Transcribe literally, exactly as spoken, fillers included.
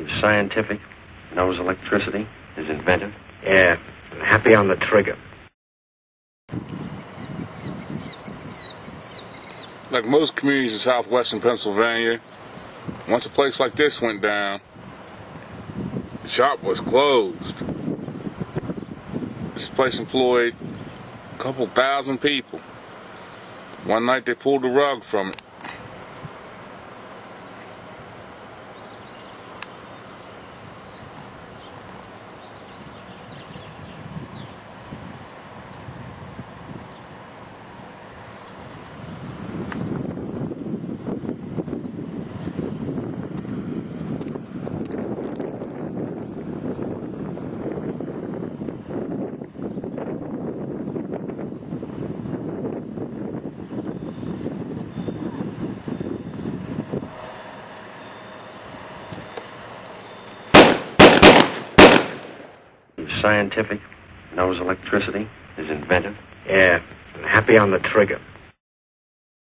Who's scientific, knows electricity, is inventive. Yeah, and happy on the trigger. Like most communities in Southwestern Pennsylvania, once a place like this went down, the shop was closed. This place employed a couple thousand people. One night they pulled the rug from it. Who's scientific, knows electricity, is inventive. Yeah, and happy on the trigger.